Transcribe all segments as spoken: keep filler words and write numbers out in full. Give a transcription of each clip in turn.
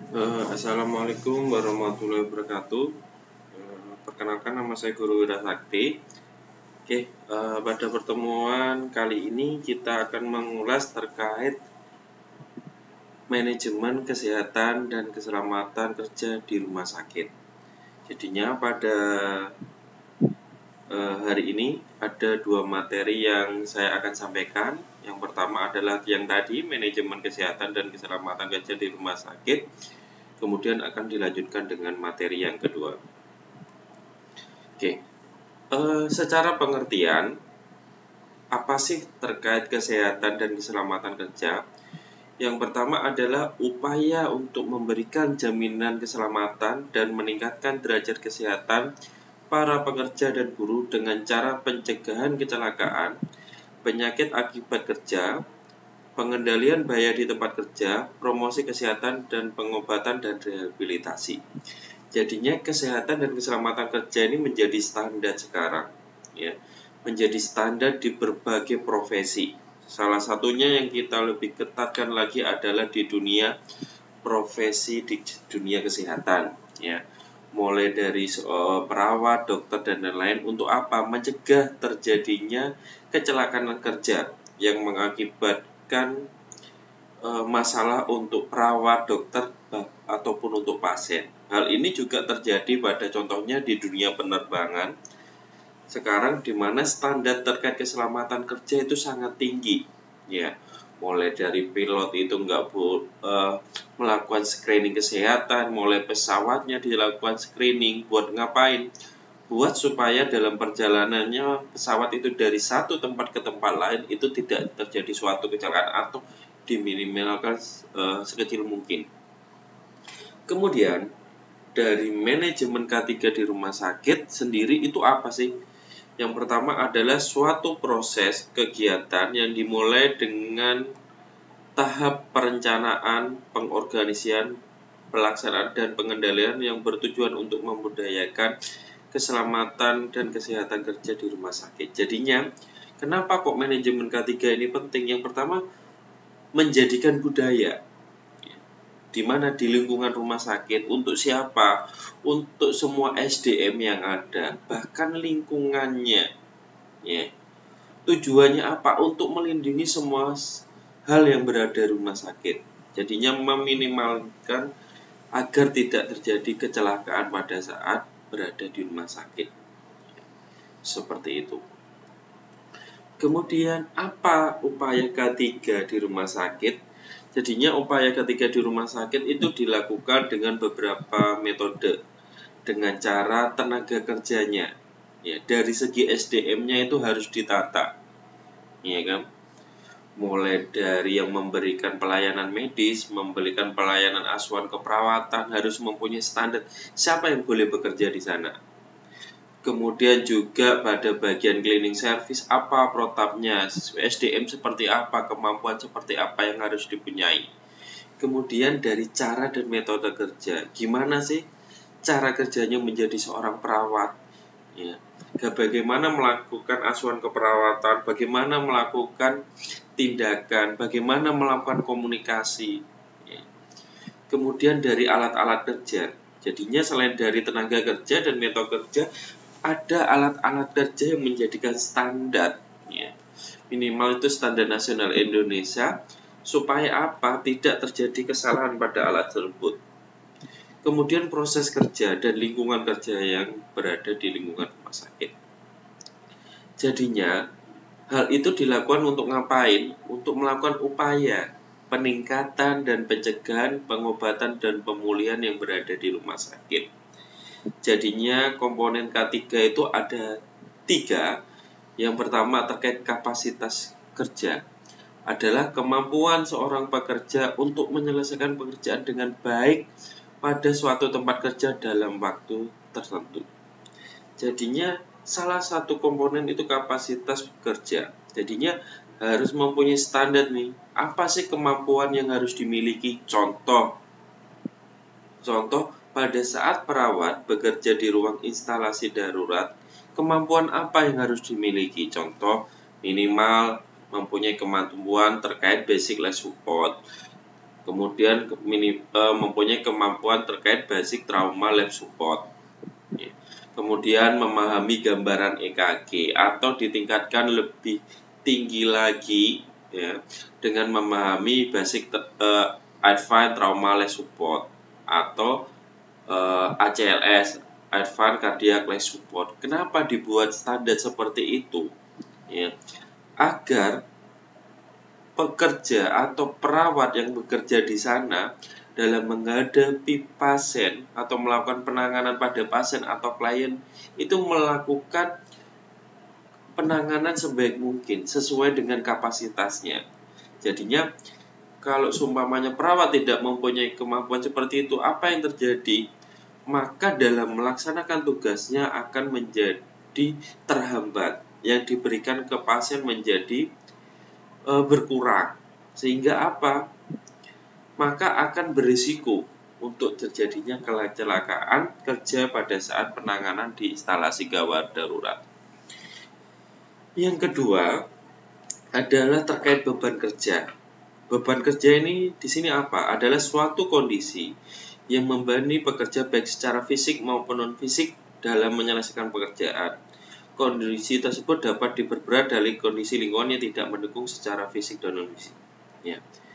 Eh, Assalamualaikum warahmatullahi wabarakatuh. Eh, perkenalkan, nama saya Guru Wirasakti. Oke, eh, pada pertemuan kali ini kita akan mengulas terkait manajemen kesehatan dan keselamatan kerja di rumah sakit. Jadinya pada eh, hari ini ada dua materi yang saya akan sampaikan. Yang pertama adalah yang tadi, manajemen kesehatan dan keselamatan kerja di rumah sakit. Kemudian akan dilanjutkan dengan materi yang kedua. Oke, uh, secara pengertian, apa sih terkait kesehatan dan keselamatan kerja? Yang pertama adalah upaya untuk memberikan jaminan keselamatan dan meningkatkan derajat kesehatan para pekerja dan buruh dengan cara pencegahan kecelakaan, penyakit akibat kerja, pengendalian bahaya di tempat kerja, promosi kesehatan dan pengobatan dan rehabilitasi. Jadinya kesehatan dan keselamatan kerja ini menjadi standar sekarang, ya, menjadi standar di berbagai profesi. Salah satunya yang kita lebih ketatkan lagi adalah di dunia profesi di dunia kesehatan, ya, mulai dari uh, perawat, dokter dan lain-lain. Untuk apa? Mencegah terjadinya kecelakaan kerja yang mengakibatkan uh, masalah untuk perawat, dokter ataupun untuk pasien. Hal ini juga terjadi pada contohnya di dunia penerbangan sekarang, di mana standar terkait keselamatan kerja itu sangat tinggi, ya, mulai dari pilot itu nggak boleh uh, melakukan screening kesehatan, mulai pesawatnya dilakukan screening. Buat ngapain? Buat supaya dalam perjalanannya pesawat itu dari satu tempat ke tempat lain itu tidak terjadi suatu kecelakaan atau diminimalkan uh, sekecil mungkin. Kemudian dari manajemen K tiga di rumah sakit sendiri itu apa sih? Yang pertama adalah suatu proses kegiatan yang dimulai dengan tahap perencanaan, pengorganisian, pelaksanaan, dan pengendalian yang bertujuan untuk membudayakan keselamatan dan kesehatan kerja di rumah sakit. Jadinya, kenapa kok manajemen K tiga ini penting? Yang pertama, menjadikan budaya, di mana di lingkungan rumah sakit, untuk siapa? Untuk semua S D M yang ada, bahkan lingkungannya, ya. Tujuannya apa? Untuk melindungi semua hal yang berada di rumah sakit. Jadinya meminimalkan agar tidak terjadi kecelakaan pada saat berada di rumah sakit. Seperti itu. Kemudian apa upaya K tiga di rumah sakit? Jadinya upaya ketiga di rumah sakit itu dilakukan dengan beberapa metode, dengan cara tenaga kerjanya, ya, dari segi S D M-nya itu harus ditata, ya kan, mulai dari yang memberikan pelayanan medis, memberikan pelayanan asuhan keperawatan, harus mempunyai standar siapa yang boleh bekerja di sana. Kemudian juga pada bagian cleaning service, apa protapnya, S D M seperti apa, kemampuan seperti apa yang harus dipunyai. Kemudian dari cara dan metode kerja, gimana sih cara kerjanya menjadi seorang perawat, ya, bagaimana melakukan asuhan keperawatan, bagaimana melakukan tindakan, bagaimana melakukan komunikasi, ya. Kemudian dari alat-alat kerja, jadinya selain dari tenaga kerja dan metode kerja, ada alat-alat kerja yang menjadikan standar, ya, minimal itu standar nasional Indonesia, supaya apa? Tidak terjadi kesalahan pada alat tersebut. Kemudian proses kerja dan lingkungan kerja yang berada di lingkungan rumah sakit. Jadinya hal itu dilakukan untuk ngapain? Untuk melakukan upaya peningkatan dan pencegahan, pengobatan dan pemulihan yang berada di rumah sakit. Jadinya komponen K tiga itu ada tiga. Yang pertama terkait kapasitas kerja, adalah kemampuan seorang pekerja untuk menyelesaikan pekerjaan dengan baik pada suatu tempat kerja dalam waktu tertentu. Jadinya salah satu komponen itu kapasitas kerja. Jadinya harus mempunyai standar nih. Apa sih kemampuan yang harus dimiliki? Contoh, contoh pada saat perawat bekerja di ruang instalasi darurat, kemampuan apa yang harus dimiliki? Contoh, minimal mempunyai kemampuan terkait basic life support, kemudian mini, uh, mempunyai kemampuan terkait basic trauma life support, ya. Kemudian memahami gambaran E K G atau ditingkatkan lebih tinggi lagi, ya, dengan memahami basic uh, advanced trauma life support atau uh, A C L S, advanced cardiac life support. Kenapa dibuat standar seperti itu? Ya, agar pekerja atau perawat yang bekerja di sana dalam menghadapi pasien atau melakukan penanganan pada pasien atau klien itu melakukan penanganan sebaik mungkin sesuai dengan kapasitasnya. Jadinya kalau seumpamanya perawat tidak mempunyai kemampuan seperti itu, apa yang terjadi? Maka dalam melaksanakan tugasnya akan menjadi terhambat. Yang diberikan ke pasien menjadi e, berkurang. Sehingga apa? Maka akan berisiko untuk terjadinya kecelakaan kerja pada saat penanganan di instalasi gawat darurat. Yang kedua adalah terkait beban kerja. Beban kerja ini di sini apa? Adalah suatu kondisi yang membebani pekerja baik secara fisik maupun non-fisik dalam menyelesaikan pekerjaan. Kondisi tersebut dapat diperberat dari kondisi lingkungan yang tidak mendukung secara fisik dan non-fisik. Ya.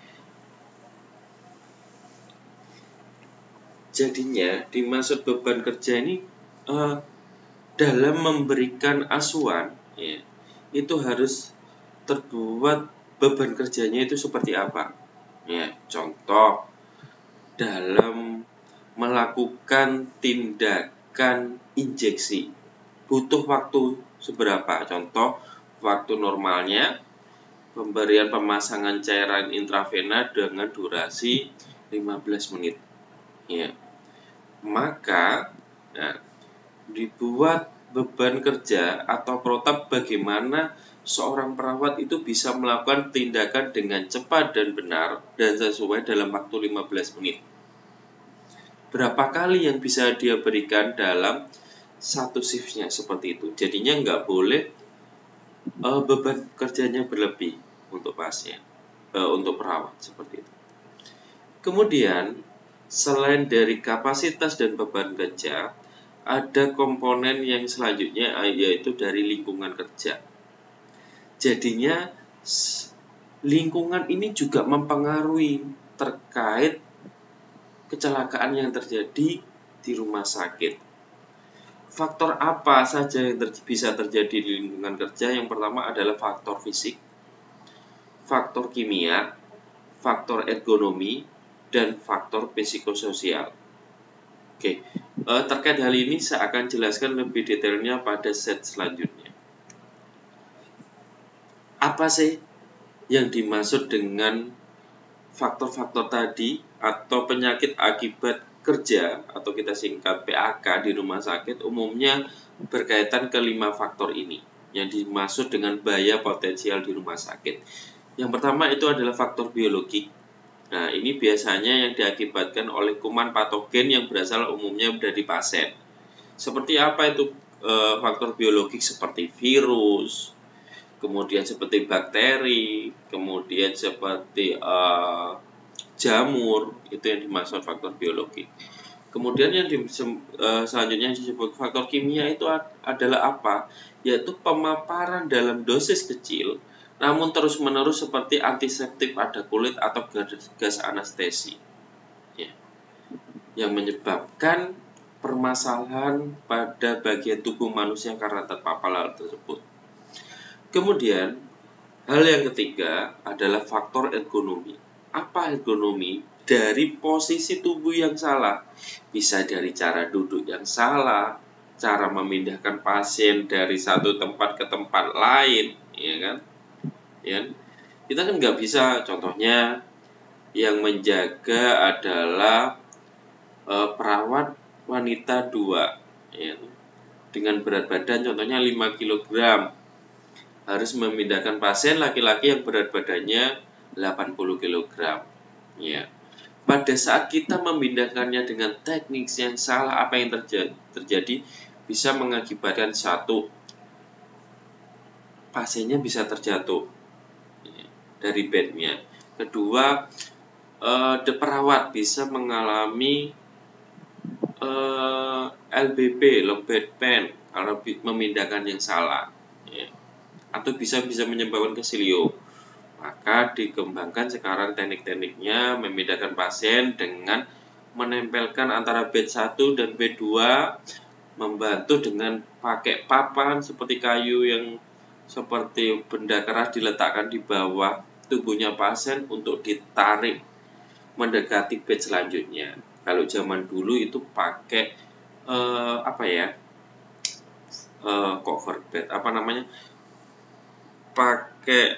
Jadinya dimaksud beban kerja ini uh, dalam memberikan asuhan, ya, itu harus terbuat beban kerjanya itu seperti apa? Ya, contoh dalam melakukan tindakan injeksi butuh waktu seberapa? Contoh waktu normalnya pemberian pemasangan cairan intravena dengan durasi lima belas menit. Ya. Maka nah, dibuat beban kerja atau protap bagaimana seorang perawat itu bisa melakukan tindakan dengan cepat dan benar dan sesuai dalam waktu lima belas menit. Berapa kali yang bisa dia berikan dalam satu shiftnya seperti itu. Jadinya nggak boleh uh, beban kerjanya berlebih untuk pasien, uh, untuk perawat seperti itu. Kemudian selain dari kapasitas dan beban kerja, ada komponen yang selanjutnya yaitu dari lingkungan kerja. Jadinya lingkungan ini juga mempengaruhi terkait kecelakaan yang terjadi di rumah sakit. Faktor apa saja yang ter- bisa terjadi di lingkungan kerja? Yang pertama adalah faktor fisik, faktor kimia, faktor ergonomi, dan faktor psikososial. Oke, uh, terkait hal ini saya akan jelaskan lebih detailnya pada set selanjutnya. Apa sih yang dimaksud dengan faktor-faktor tadi atau penyakit akibat kerja atau kita singkat P A K di rumah sakit? Umumnya berkaitan ke lima faktor ini yang dimaksud dengan bahaya potensial di rumah sakit. Yang pertama itu adalah faktor biologi. Nah, ini biasanya yang diakibatkan oleh kuman patogen yang berasal umumnya dari pasien. Seperti apa itu e, faktor biologik seperti virus, kemudian seperti bakteri, kemudian seperti e, jamur, itu yang dimaksud faktor biologi. Kemudian yang di, e, selanjutnya disebut faktor kimia itu adalah apa? Yaitu pemaparan dalam dosis kecil namun terus-menerus seperti antiseptik pada kulit atau gas anestesi, ya, yang menyebabkan permasalahan pada bagian tubuh manusia karena terpapar hal tersebut. Kemudian hal yang ketiga adalah faktor ergonomi. Apa ergonomi? Dari posisi tubuh yang salah, bisa dari cara duduk yang salah, cara memindahkan pasien dari satu tempat ke tempat lain, ya kan? Ya, kita kan nggak bisa, contohnya yang menjaga adalah e, perawat wanita dua, ya, dengan berat badan contohnya lima kilogram, harus memindahkan pasien laki-laki yang berat badannya delapan puluh kilogram. Ya, pada saat kita memindahkannya dengan teknik yang salah, apa yang terjadi? terjadi bisa mengakibatkan satu, pasiennya bisa terjatuh dari bednya. Kedua, uh, de perawat bisa mengalami uh, L B P, low back pain, kalau memindahkan yang salah, ya. Atau bisa bisa menyebabkan kesilio. Maka dikembangkan sekarang teknik-tekniknya memindahkan pasien dengan menempelkan antara bed satu dan bed dua, membantu dengan pakai papan seperti kayu yang seperti benda keras diletakkan di bawah tubuhnya pasien untuk ditarik mendekati bed selanjutnya. Kalau zaman dulu itu pakai eh, apa ya, eh, cover bed, apa namanya, pakai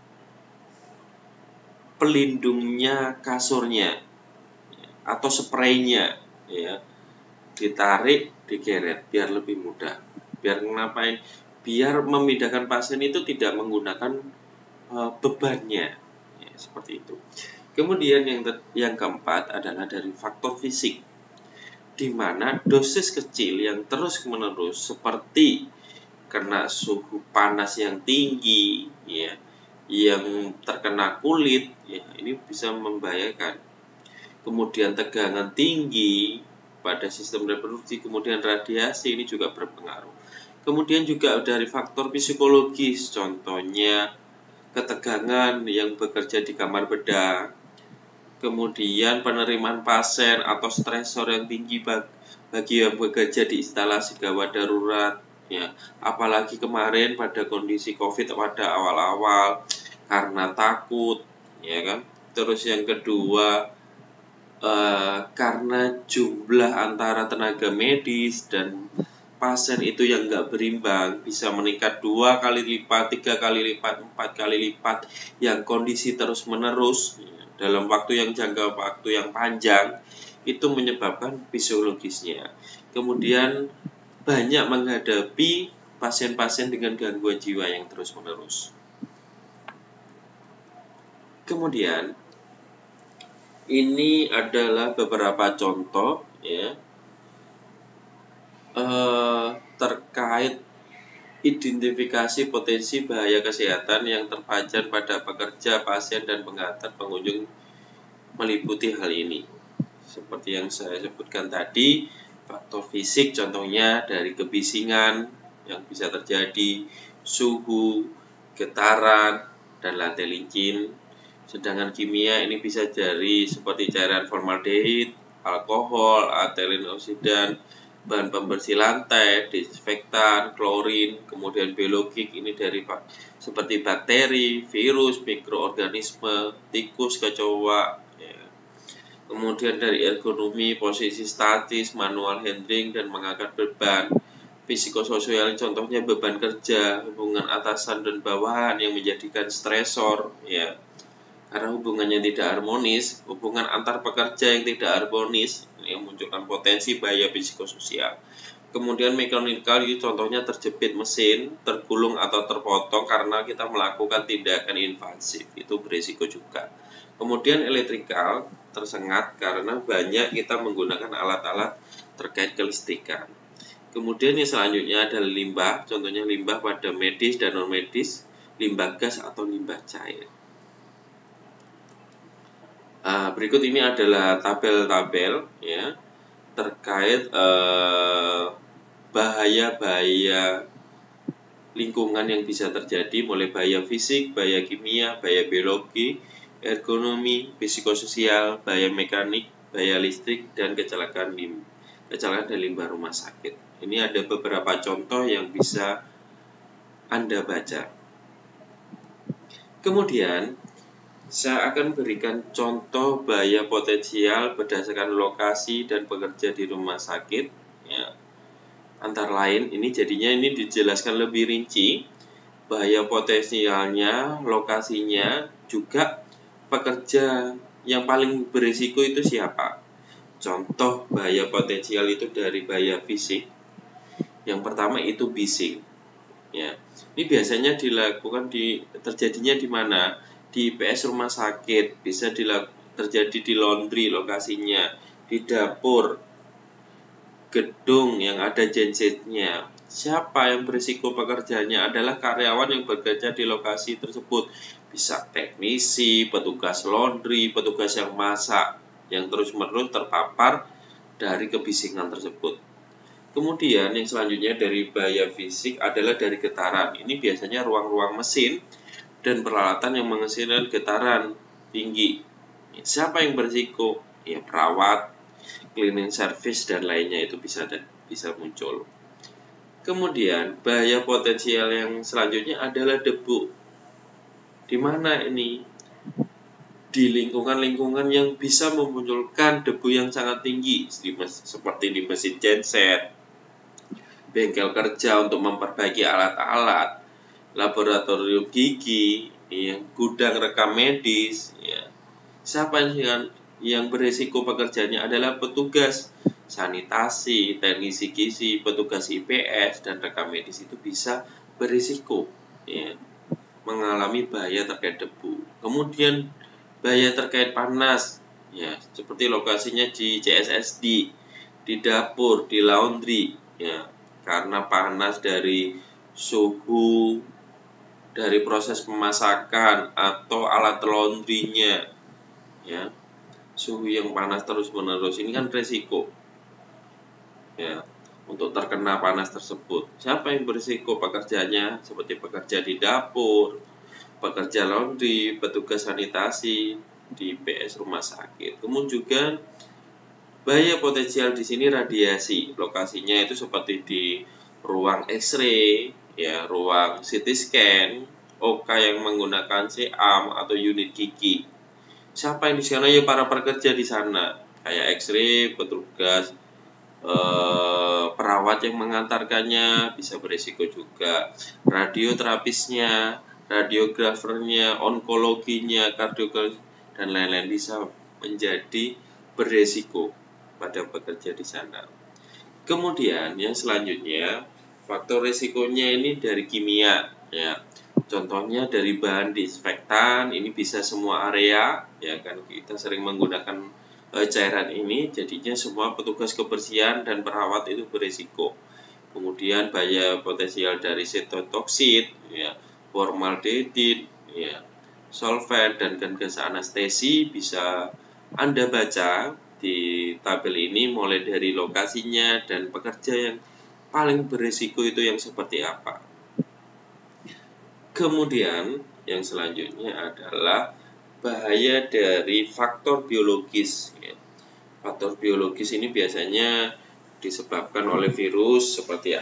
pelindungnya kasurnya atau spraynya, ya, ditarik, digeret biar lebih mudah. Biar ngapain? Biar memindahkan pasien itu tidak menggunakan uh, bebannya, ya, seperti itu. Kemudian yang yang keempat adalah dari faktor fisik, di mana dosis kecil yang terus menerus seperti kena suhu panas yang tinggi, ya, yang terkena kulit, ya, ini bisa membahayakan. Kemudian tegangan tinggi pada sistem reproduksi, kemudian radiasi ini juga berpengaruh. Kemudian juga dari faktor psikologis, contohnya ketegangan yang bekerja di kamar bedah, kemudian penerimaan pasien atau stresor yang tinggi bagi yang bekerja di instalasi gawat darurat, ya, apalagi kemarin pada kondisi COVID pada awal-awal karena takut, ya kan. Terus yang kedua, eh, karena jumlah antara tenaga medis dan pasien itu yang nggak berimbang, bisa meningkat dua kali lipat, tiga kali lipat, empat kali lipat, yang kondisi terus menerus ya, dalam waktu yang jangka waktu yang panjang, itu menyebabkan fisiologisnya. Kemudian banyak menghadapi pasien-pasien dengan gangguan jiwa yang terus-menerus. Kemudian ini adalah beberapa contoh, ya, eh, terkait identifikasi potensi bahaya kesehatan yang terpancar pada pekerja, pasien, dan pengantar pengunjung meliputi hal ini. Seperti yang saya sebutkan tadi, faktor fisik contohnya dari kebisingan yang bisa terjadi, suhu, getaran, dan lantai licin. Sedangkan kimia ini bisa dari seperti cairan formaldehid, alkohol, etilen oksidan, bahan pembersih lantai, disinfektan, klorin. Kemudian biologik ini dari seperti bakteri, virus, mikroorganisme, tikus, kecoa. Kemudian dari ergonomi, posisi statis, manual handling, dan mengangkat beban. Psikososial contohnya beban kerja, hubungan atasan dan bawahan yang menjadikan stresor, ya. Karena hubungannya tidak harmonis, hubungan antar pekerja yang tidak harmonis yang memunculkan potensi bahaya psikososial. Kemudian mekanikal contohnya terjepit mesin, tergulung atau terpotong karena kita melakukan tindakan invasif, itu berisiko juga. Kemudian elektrikal tersengat karena banyak kita menggunakan alat-alat terkait kelistrikan. Kemudian yang selanjutnya adalah limbah, contohnya limbah pada medis dan non medis, limbah gas atau limbah cair. Uh, berikut ini adalah tabel-tabel, ya, terkait uh, bahaya-bahaya lingkungan yang bisa terjadi, mulai bahaya fisik, bahaya kimia, bahaya biologi, ergonomi, psikososial, bahaya mekanik, bahaya listrik, dan kecelakaan lim kecelakaan dan limbah rumah sakit. Ini ada beberapa contoh yang bisa Anda baca. Kemudian saya akan berikan contoh bahaya potensial berdasarkan lokasi dan pekerja di rumah sakit, ya. Antara lain ini jadinya ini dijelaskan lebih rinci bahaya potensialnya, lokasinya, juga pekerja yang paling berisiko itu siapa. Contoh bahaya potensial itu dari bahaya fisik. Yang pertama itu bising, ya. Ini biasanya dilakukan di terjadinya di mana? Di I P S rumah sakit, bisa terjadi di laundry lokasinya, di dapur, gedung yang ada gensetnya. Siapa yang berisiko pekerjaannya adalah karyawan yang bekerja di lokasi tersebut. bisa teknisi, petugas laundry, petugas yang masak, yang terus-menerus terpapar dari kebisingan tersebut. Kemudian yang selanjutnya dari bahaya fisik adalah dari getaran. Ini biasanya ruang-ruang mesin dan peralatan yang menghasilkan getaran tinggi. Siapa yang berisiko? Ya perawat, cleaning service dan lainnya itu bisa bisa muncul. Kemudian bahaya potensial yang selanjutnya adalah debu. Di mana ini? Di lingkungan-lingkungan yang bisa memunculkan debu yang sangat tinggi, seperti di mesin genset, bengkel kerja untuk memperbaiki alat-alat, laboratorium gigi, ya, gudang rekam medis. Ya. Siapa yang yang berisiko pekerjaannya adalah petugas sanitasi, teknisi gizi, petugas I P S, dan rekam medis itu bisa berisiko ya, mengalami bahaya terkait debu. Kemudian bahaya terkait panas, ya seperti lokasinya di C S S D, di dapur, di laundry, ya karena panas dari suhu dari proses pemasakan atau alat laundrynya, ya suhu yang panas terus menerus ini kan resiko ya untuk terkena panas tersebut. Siapa yang berisiko pekerjanya? Seperti pekerja di dapur, pekerja laundry, petugas sanitasi di P S rumah sakit. Kemudian juga bahaya potensial di sini radiasi. Lokasinya itu seperti di ruang X-ray, ya, ruang C T scan, O K yang menggunakan C-arm atau unit gigi. Siapa yang di sana? Ya para pekerja di sana, kayak X-ray, petugas eh, perawat yang mengantarkannya bisa berisiko juga. Radioterapisnya, radiografernya, onkologinya, kardiologi dan lain-lain bisa menjadi beresiko pada pekerja di sana. Kemudian yang selanjutnya faktor risikonya ini dari kimia ya. Contohnya dari bahan disinfektan, ini bisa semua area ya kan, kita sering menggunakan e, cairan ini, jadinya semua petugas kebersihan dan perawat itu berisiko. Kemudian bahaya potensial dari sitotoksik ya, formaldehid ya, solvent dan gas anestesi bisa Anda baca di tabel ini mulai dari lokasinya dan pekerja yang paling berisiko itu yang seperti apa. Kemudian yang selanjutnya adalah bahaya dari faktor biologis. Faktor biologis ini biasanya disebabkan oleh virus seperti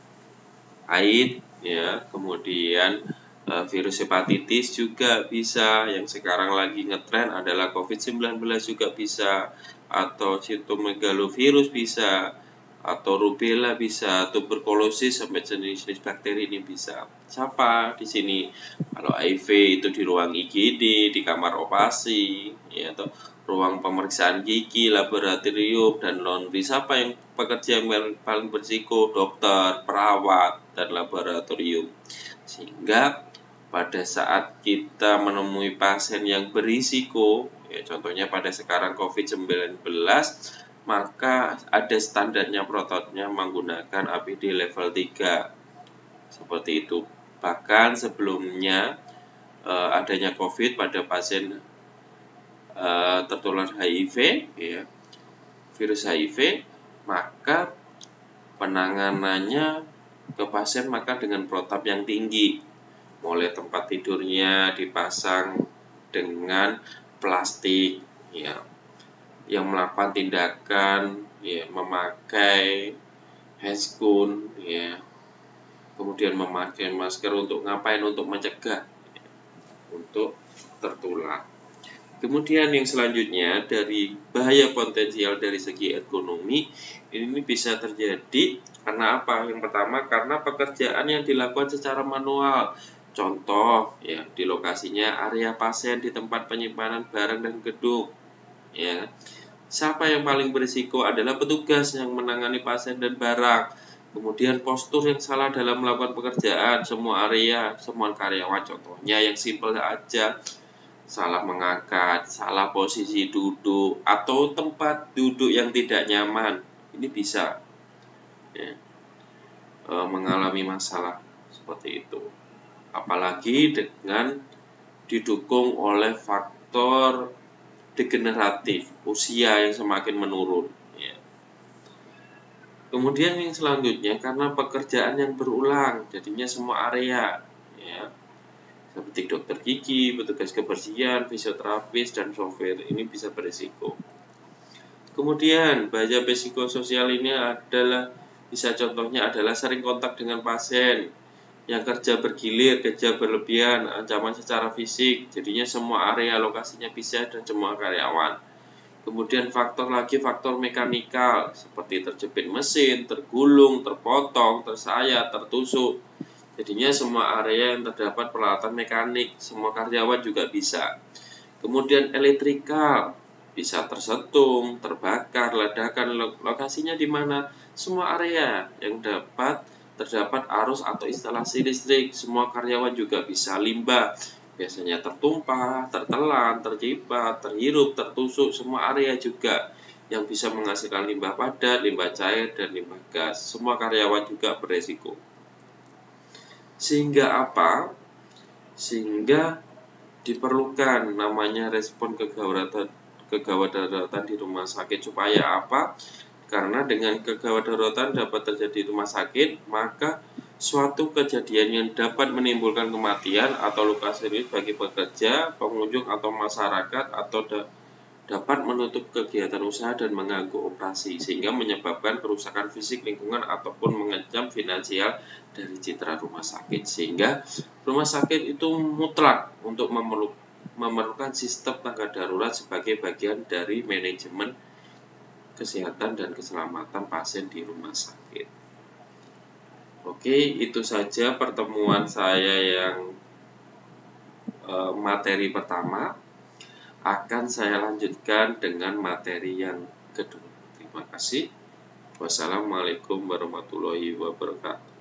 AIDS, ya, kemudian virus hepatitis juga bisa. Yang sekarang lagi ngetren adalah covid sembilan belas juga bisa, atau sitomegalovirus bisa, atau rubella bisa, tuberkulosis sampai jenis-jenis bakteri ini bisa. Siapa di sini? Kalau H I V itu di ruang I G D, di kamar operasi, ya, atau ruang pemeriksaan gigi, laboratorium dan laundry. Siapa yang pekerja yang paling berisiko? Dokter, perawat, dan laboratorium. Sehingga pada saat kita menemui pasien yang berisiko, ya contohnya pada sekarang covid sembilan belas, maka ada standarnya prototipnya menggunakan A P D level tiga seperti itu. Bahkan sebelumnya eh, adanya COVID pada pasien eh, tertular H I V, ya, virus H I V, maka penanganannya ke pasien maka dengan protap yang tinggi, mulai tempat tidurnya dipasang dengan plastik, ya, yang melakukan tindakan ya memakai hazgown ya, kemudian memakai masker untuk ngapain? Untuk mencegah ya, untuk tertular. Kemudian yang selanjutnya dari bahaya potensial dari segi ergonomi ini bisa terjadi karena apa? Yang pertama karena pekerjaan yang dilakukan secara manual. Contoh ya di lokasinya area pasien di tempat penyimpanan barang dan gedung. Ya, siapa yang paling berisiko adalah petugas yang menangani pasien dan barang. Kemudian postur yang salah dalam melakukan pekerjaan, semua area, semua karyawan. Contohnya yang simpel aja, salah mengangkat, salah posisi duduk, atau tempat duduk yang tidak nyaman. Ini bisa ya, e, mengalami masalah seperti itu. Apalagi dengan didukung oleh faktor degeneratif, usia yang semakin menurun. Ya. Kemudian yang selanjutnya karena pekerjaan yang berulang, jadinya semua area, ya, seperti dokter gigi, petugas kebersihan, fisioterapis, dan software ini bisa berisiko. Kemudian bahaya psikososial ini adalah bisa contohnya adalah sering kontak dengan pasien, yang kerja bergilir, kerja berlebihan, ancaman secara fisik, jadinya semua area lokasinya pisah dan semua karyawan. Kemudian faktor lagi faktor mekanikal seperti terjepit mesin, tergulung, terpotong, tersayat, tertusuk. Jadinya semua area yang terdapat peralatan mekanik, semua karyawan juga bisa. Kemudian elektrikal bisa tersetung, terbakar, ledakan, lokasinya di mana? Semua area yang dapat terdapat arus atau instalasi listrik, semua karyawan juga bisa. Limbah biasanya tertumpah, tertelan, tercipat, terhirup, tertusuk, semua area juga yang bisa menghasilkan limbah padat, limbah cair, dan limbah gas. Semua karyawan juga beresiko. Sehingga apa? Sehingga diperlukan namanya respon kegawat kegawat daruratan di rumah sakit. Supaya apa? Karena dengan kegawat daruratan dapat terjadi di rumah sakit, maka suatu kejadian yang dapat menimbulkan kematian atau luka serius bagi pekerja, pengunjung atau masyarakat, atau da dapat menutup kegiatan usaha dan mengganggu operasi, sehingga menyebabkan kerusakan fisik lingkungan ataupun mengancam finansial dari citra rumah sakit. Sehingga rumah sakit itu mutlak untuk memerlukan sistem tanggap darurat sebagai bagian dari manajemen kesehatan dan keselamatan pasien di rumah sakit. Oke, itu saja pertemuan saya yang e, materi pertama. Akan saya lanjutkan dengan materi yang kedua. Terima kasih. Wassalamualaikum warahmatullahi wabarakatuh.